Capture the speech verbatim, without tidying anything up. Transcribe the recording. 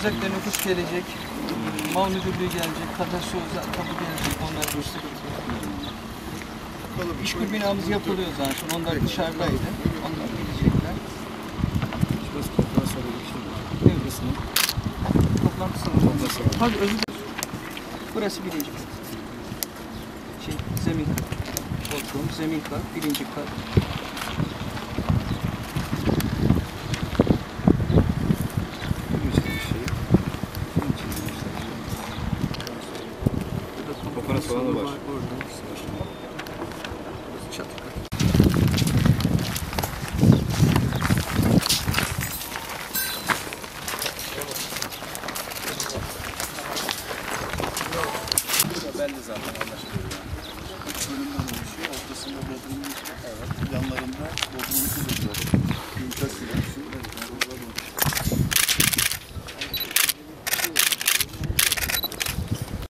özellikle nüfus gelecek, mal müdürlüğü gelecek, kadastro tapu gelecek, onlar gösteriyoruz. İşkur binamız yapılıyor zaten, onlar dışarıdaydı, onlar gelecekler. Şurası toprağa sarılmış. Devresinin toplantı salonu. Hadi özür dilerim. Burası birinci kat. Şey, zemin kat. Bodrum, zemin kat, birinci kat. Kokonat soğanı var. Çatı. Belli zaten anlaşılıyor.